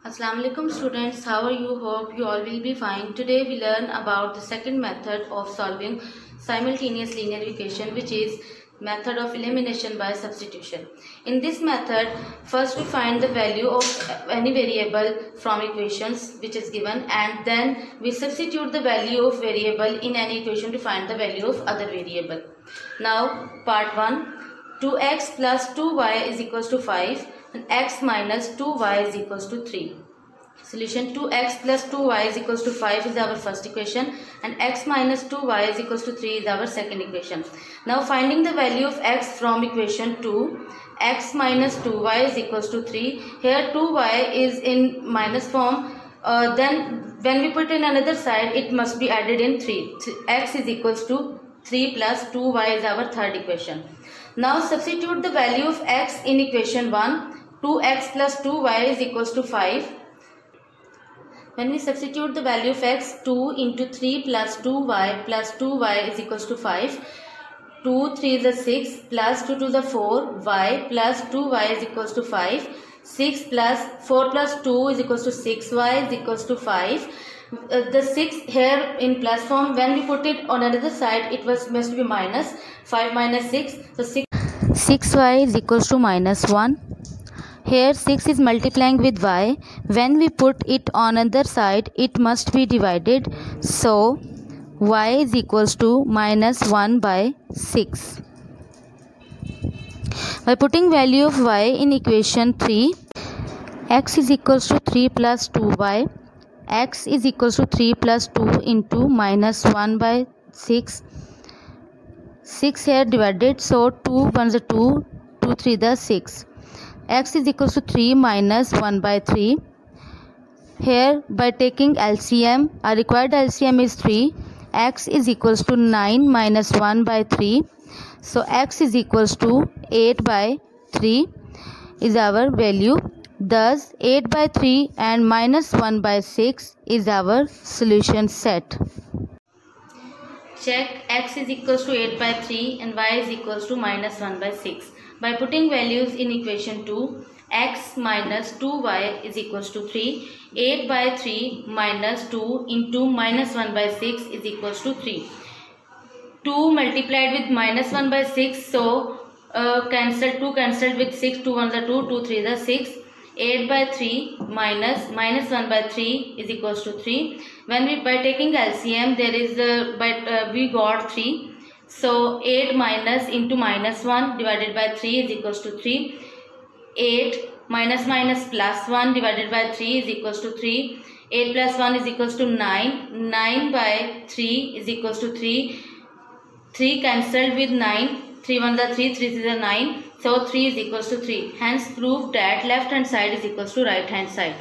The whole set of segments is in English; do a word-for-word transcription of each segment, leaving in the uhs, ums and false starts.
Assalamu alaikum students, how are you? Hope you all will be fine. Today we learn about the second method of solving simultaneous linear equation, which is method of elimination by substitution. In this method, first we find the value of any variable from equations which is given, and then we substitute the value of variable in any equation to find the value of other variable. Now part one, two x plus two y is equals to five and x minus two y is equals to three. Solution: two x plus two y is equals to five is our first equation and x minus two y is equals to three is our second equation. Now finding the value of x from equation two, x minus two y is equals to three. Here two y is in minus form, uh, then when we put in another side it must be added in three. X is equals to three plus two y is our third equation. Now substitute the value of x in equation one. two x plus two y is equals to five. When we substitute the value of x, two into three plus two y plus two y is equals to five. two, three is the six plus two to the four, y plus two y is equals to five. six plus four plus two is equals to six, y is equals to five. Uh, the six here in plus form, when we put it on another side it was must be minus. five minus six, so six. six y is equals to minus one. Here six is multiplying with y. When we put it on other side it must be divided. So y is equals to minus one by six. By putting value of y in equation three, x is equals to three plus two y. X is equals to three plus two into minus one by six. six here divided, so two ones are two, two three the six. X is equals to three minus one by three. Here by taking L C M, our required L C M is three. X is equals to nine minus one by three. So x is equals to eight by three is our value. Thus eight by three and minus one by six is our solution set. Check x is equals to eight by three and y is equals to minus one by six. By putting values in equation two, x minus two y is equals to three. eight by three minus two into minus one by six is equals to three. two multiplied with minus one by six, so uh, cancel two cancelled with six, two ones are two, two three is six. eight by three minus minus one by three is equals to three. When we by taking L C M, there is the by uh, we got three. So eight minus into minus one divided by three is equals to three. eight minus minus plus one divided by three is equals to three. eight plus one is equals to nine. nine by three is equals to three. three cancelled with nine. three ones are three, three is a nine. So three is equals to three. Hence prove that left hand side is equals to right hand side.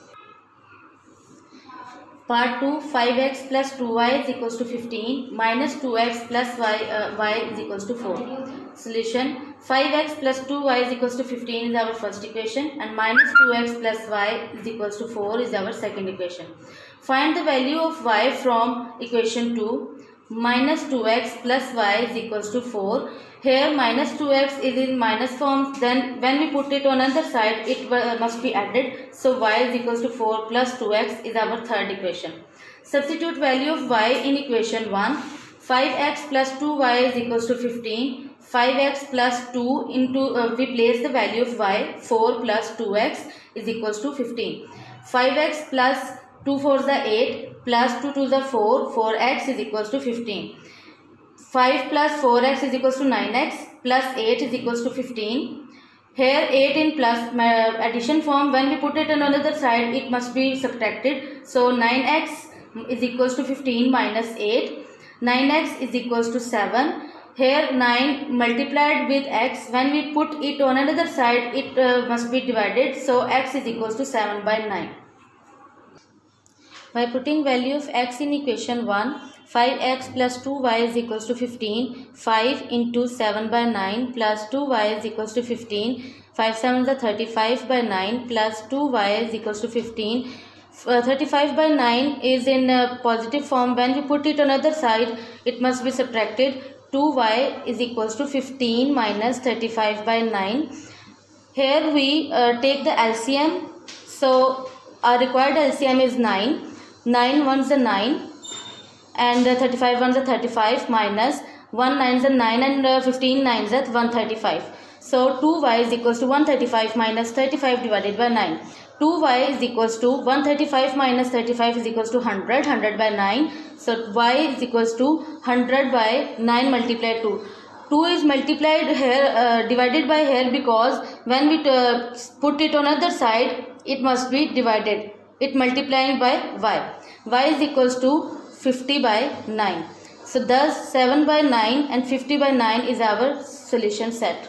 Part two, five x plus two y is equals to fifteen minus two x plus y, uh, y is equals to four. Solution: five x plus two y is equals to fifteen is our first equation and minus two x plus y is equals to four is our second equation. Find the value of y from equation two. Minus two x plus y is equals to four. Here minus two x is in minus form, then when we put it on other side it must be added. So y is equals to four plus two x is our third equation. Substitute value of y in equation one. five x plus two y is equals to fifteen. five x plus two into uh, we place the value of y. four plus two x is equals to fifteen. five x plus two fours are eight plus two twos are four. four x is equals to fifteen. five plus four x is equals to nine x plus eight is equals to fifteen. Here eight in plus uh, addition form, when we put it on another side it must be subtracted. So nine x is equals to fifteen minus eight. nine x is equals to seven. Here nine multiplied with x, when we put it on another side it uh, must be divided. So x is equals to seven by nine. By putting value of x in equation one, five x plus two y is equals to fifteen. five into seven by nine plus two y is equals to fifteen. five sevens are thirty-five by nine plus two y is equals to fifteen. Uh, thirty-five by nine is in a positive form. When we put it on other side it must be subtracted. two y is equals to fifteen minus thirty-five by nine. Here we uh, take the L C M. So our required L C M is nine. nine ones are nine and uh, thirty-five ones are thirty-five minus one nines are nine and uh, fifteen nines are one hundred thirty-five. So two y is equals to one hundred thirty-five minus thirty-five divided by nine. two y is equals to one hundred thirty-five minus thirty-five is equals to one hundred. one hundred by nine. So y is equals to one hundred by nine multiplied two. two is multiplied here, uh, divided by here, because when we uh, put it on other side, it must be divided. It multiplying by y. Y is equals to fifty by nine. So thus seven by nine and fifty by nine is our solution set.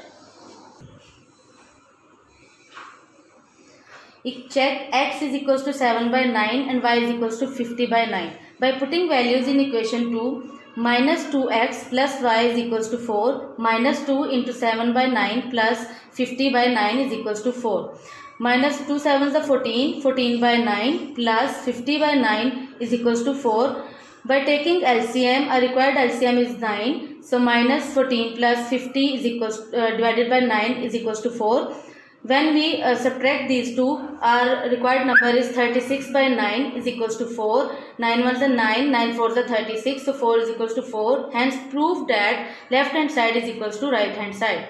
Check x is equals to seven by nine and y is equals to fifty by nine. By putting values in equation two, minus two x plus y is equals to four, minus two into seven by nine plus fifty by nine is equals to four. Minus two sevens are fourteen, fourteen by nine plus fifty by nine is equals to four. By taking L C M, our required L C M is nine. So minus fourteen plus fifty is equals uh, divided by nine is equals to four. When we uh, subtract these two, our required number is thirty-six by nine is equals to four. nine ones are nine, nine fours are thirty-six, so four is equals to four. Hence prove that left hand side is equals to right hand side.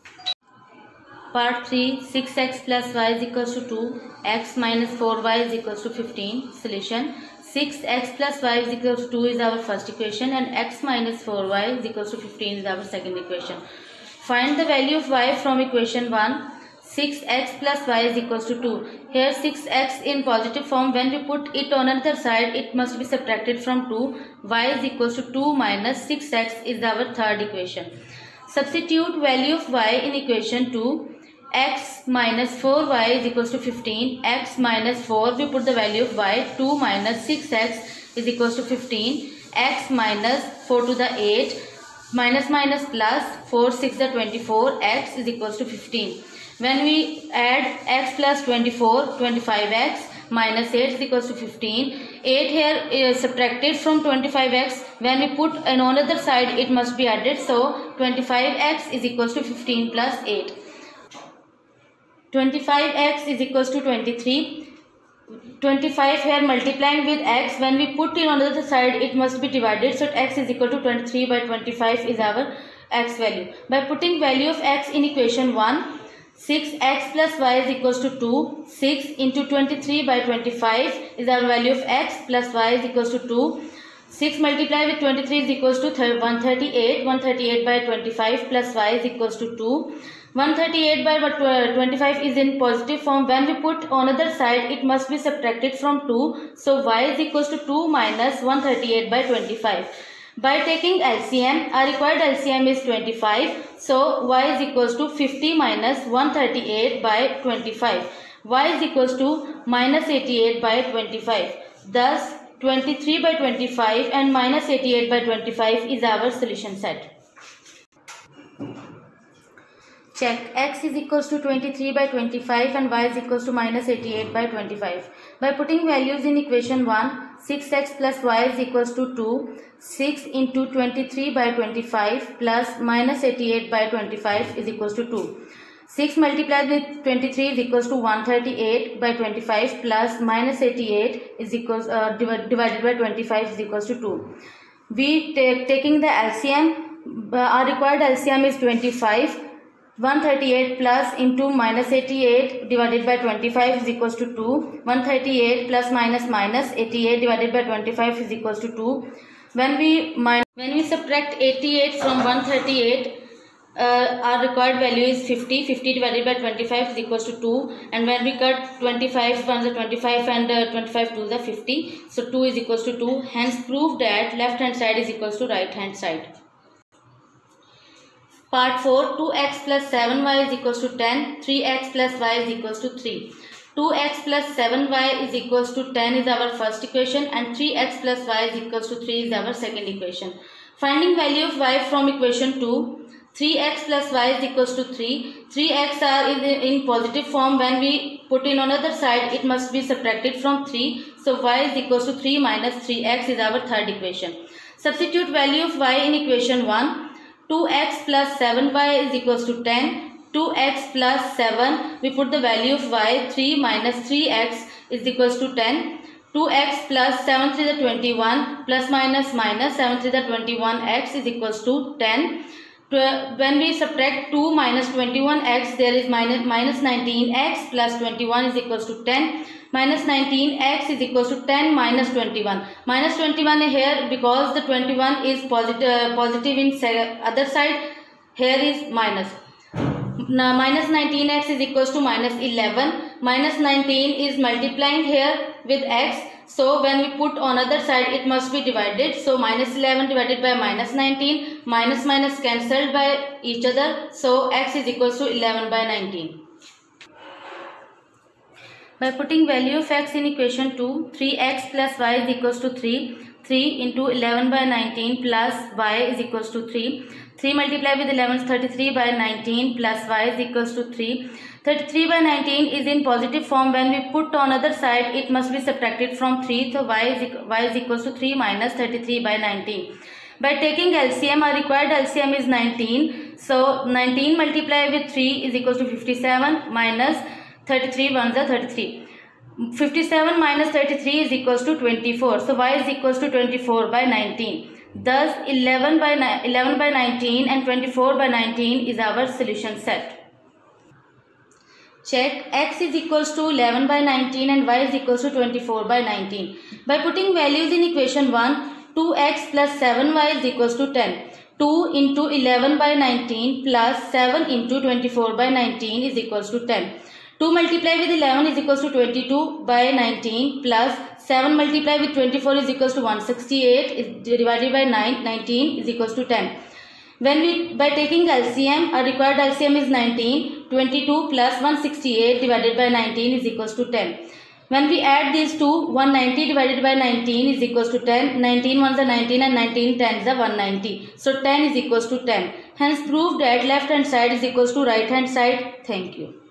Part three, six x plus y is equals to two, x minus four y is equals to fifteen. Solution: six x plus y is equals to two is our first equation and x minus four y is equals to fifteen is our second equation. Find the value of y from equation one. six x plus y is equals to two. Here six x in positive form, when we put it on another side, it must be subtracted from two. Y is equals to two minus six x is our third equation. Substitute value of y in equation two. X minus four y is equals to fifteen. X minus four, we put the value of y. two minus six x is equals to fifteen. X minus four to the eight. Minus minus plus four six is twenty-four. X is equals to fifteen. When we add x plus twenty-four, twenty-five x minus eight is equals to fifteen. eight here is subtracted from twenty-five x. When we put on another side, it must be added. So twenty-five x is equals to fifteen plus eight. twenty-five x is equals to twenty-three. twenty-five here multiplying with x. When we put it on the other side, it must be divided. So x is equal to twenty-three by twenty-five is our x value. By putting value of x in equation one, six x plus y is equals to two. six into twenty-three by twenty-five is our value of x plus y is equals to two. six multiplied with twenty-three is equals to one hundred thirty-eight. one hundred thirty-eight by twenty-five plus y is equals to two. one hundred thirty-eight by twenty-five is in positive form. When we put on other side, it must be subtracted from two. So y is equals to two minus one hundred thirty-eight by twenty-five. By taking L C M, our required L C M is twenty-five. So y is equals to fifty minus one hundred thirty-eight by twenty-five. Y is equals to minus eighty-eight by twenty-five. Thus twenty-three by twenty-five and minus eighty-eight by twenty-five is our solution set. Check x is equals to twenty-three by twenty-five and y is equals to minus eighty-eight by twenty-five. By putting values in equation one, six x plus y is equals to two. six into twenty-three by twenty-five plus minus eighty-eight by twenty-five is equals to two. six multiplied with twenty-three is equals to one hundred thirty-eight by twenty-five plus minus eighty-eight is equals uh, divided by twenty-five is equals to two. We take taking the L C M, uh, our required L C M is twenty-five. one hundred thirty-eight plus into minus eighty-eight divided by twenty-five is equals to two. one hundred thirty-eight plus minus minus eighty-eight divided by twenty-five is equals to two. When we when we subtract eighty-eight from one hundred thirty-eight, uh, our required value is fifty. fifty divided by twenty-five is equals to two. And when we cut twenty-five, one is twenty-five and uh, twenty-five twos are fifty. So two is equals to two. Hence prove that left hand side is equals to right hand side. Part four, two x plus seven y is equals to ten. three x plus y is equals to three. two x plus seven y is equals to ten is our first equation and three x plus y is equals to three is our second equation. Finding value of y from equation two, three x plus y is equals to three. three x are in, in positive form. When we put in on other side, it must be subtracted from three. So y is equals to three minus three x is our third equation. Substitute value of y in equation one. two x plus seven y is equals to ten. two x plus seven, we put the value of y, three minus three x is equals to ten. two x plus seven three the twenty-one plus minus minus seven three the twenty-one x is equals to ten. When we subtract two minus twenty-one x, there is minus, minus nineteen x plus twenty-one is equals to ten. Minus nineteen x is equals to ten minus twenty-one. Minus twenty-one here because the twenty-one is positive, uh, positive in other side. Here is minus. Now, minus nineteen x is equals to minus eleven. Minus nineteen is multiplying here with x. So when we put on other side, it must be divided. So minus eleven divided by minus nineteen. Minus minus cancelled by each other. So x is equals to eleven by nineteen. By putting value of x in equation two, three x plus y is equals to three. three into eleven by nineteen plus y is equals to three. three multiplied with eleven is thirty-three by nineteen plus y is equals to three. thirty-three by nineteen is in positive form. When we put on other side, it must be subtracted from three. So y is, y is equals to three minus thirty-three by nineteen. By taking L C M, our required L C M is nineteen. So nineteen multiplied with three is equals to fifty-seven minus thirty-three, ones are thirty-three. fifty-seven minus thirty-three is equals to twenty-four. So y is equals to twenty-four by nineteen. Thus eleven by eleven by nineteen and twenty-four by nineteen is our solution set. Check x is equals to eleven by nineteen and y is equals to twenty-four by nineteen. By putting values in equation one, two x plus seven y is equals to ten. two into eleven by nineteen plus seven into twenty-four by nineteen is equals to ten. two multiplied with eleven is equals to twenty-two by nineteen plus seven multiplied with twenty-four is equals to one hundred sixty-eight is divided by nine, nineteen is equals to ten. When we, by taking L C M, our required L C M is nineteen. twenty-two plus one hundred sixty-eight divided by nineteen is equals to ten. When we add these two, one hundred ninety divided by nineteen is equals to ten. nineteen ones are nineteen and nineteen tens are one hundred ninety. So ten is equals to ten. Hence proved that left hand side is equals to right hand side. Thank you.